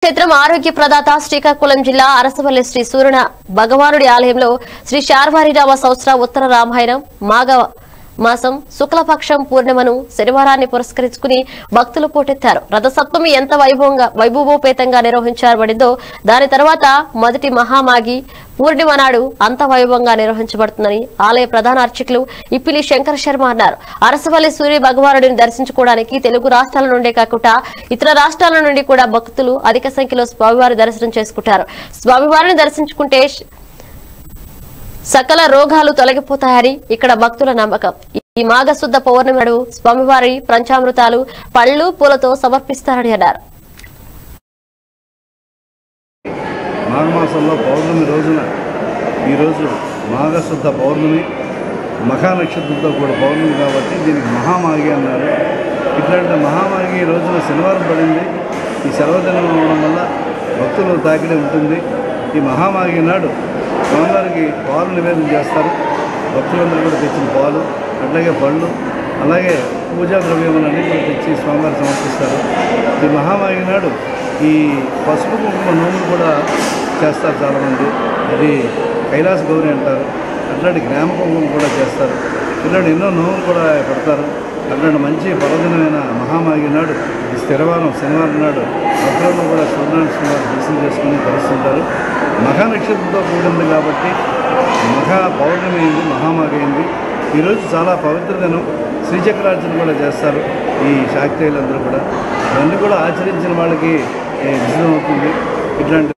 పుణ్యక్షేత్రం ఆరోగ్య ప్రదాత శ్రీకాకుళం జిల్లా అరసవల్లి శ్రీ సూర్య భగవానుడి ఆలయంలో శ్రీ శార్వారిరామ సంవత్సర ఉత్తర రామాయణం మాఘ మాసం శుక్లపక్షం పూర్ణిమను శనివారాన్ని పురస్కరించుకుని భక్తులు పోటెత్తారు. రథసప్తమి ఎంత వైభవోపేతంగా నిర్వహించబడిందో దాని తర్వాత మొదటి మహామాఘి పూర్ణిమ నాడు అంత వైభవంగా నిర్వహించబడుతుందని ఆలయ ప్రధాన అర్చకులు ఇప్పిలి శంకర శర్మ అన్నారు. అరసవల్లి సూర్య భగవానుడిని దర్శించుకోవడానికి తెలుగు రాష్ట్రాల నుండే కాకుండా ఇతర రాష్ట్రాల నుండి కూడా భక్తులు అధిక సంఖ్యలో స్వామివారి దర్శనం చేసుకుంటారు. స్వామివారిని దర్శించుకుంటే సకల రోగాలు తొలగిపోతాయని ఇక్కడ భక్తుల నమ్మకం. ఈ మాఘశుద్ధ పౌర్ణమి నాడు స్వామివారి పంచామృతాలు పళ్ళు పూలతో సమర్పిస్తారని అన్నారు. మాఘమాసంలో పౌర్ణమి రోజున ఈరోజు మాఘశుద్ధ పౌర్ణమి మఖానక్షత్రంతో కూడా పౌర్ణమి కాబట్టి దీనికి మహామాఘి అన్నారు. ఇట్లాంటి మహామాఘి రోజున శనివారం పడింది. ఈ సెలవుదినం అవడం వల్ల భక్తులు తాకిడి ఉంటుంది. ఈ మహామాఘి నాడు స్వామివారికి పాలు నివేదన చేస్తారు. భక్తులందరూ కూడా తెచ్చిన పాలు, అట్లాగే పళ్ళు, అలాగే పూజా ద్రవ్యములన్నీ కూడా తెచ్చి స్వామివారికి సమర్పిస్తారు. ఈ మహామాఘి నాడు ఈ పసుపు కుంకుమ నోములు కూడా చేస్తారు చాలామంది. అది కైలాస గౌరి అంటారు. అట్లాంటి గ్రామ కుంకుమ కూడా చేస్తారు. ఇట్లాంటి ఎన్నో నోములు కూడా పెడతారు. అట్లాంటి మంచి పర్వదినమైన మహామాఘి నాడు ఈ శనివారం నాడు భక్తులను కూడా సూర్యనారాయణ స్వామి దర్శనం చేసుకుని కలుస్తుంటారు. మఖానక్షత్రంతో కూడింది కాబట్టి మఖా పౌర్ణమి అయింది, మహామాఘి అయింది. ఈరోజు చాలా పవిత్ర దినం. శ్రీచక్రార్చన కూడా చేస్తారు ఈ శాక్తేయులందరూ కూడా. ఇవన్నీ కూడా ఆచరించిన వాళ్ళకి విజయం అవుతుంది. ఇట్లాంటి